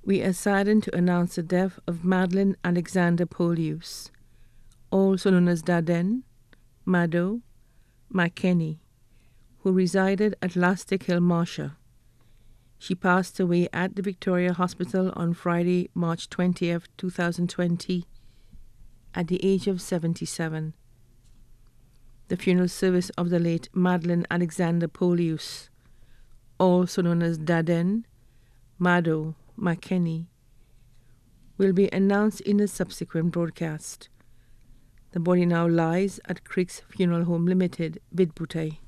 We are saddened to announce the death of Madeleine Alexander Polius, also known as Daden, Mado, McKenney, who resided at Lastic Hill, Marsha. She passed away at the Victoria Hospital on Friday, March 20th, 2020, at the age of 77. The funeral service of the late Madeleine Alexander Polius, also known as Daden, Mado, McKenney, will be announced in a subsequent broadcast. The body now lies at Crick's Funeral Home Limited, Bidbutay.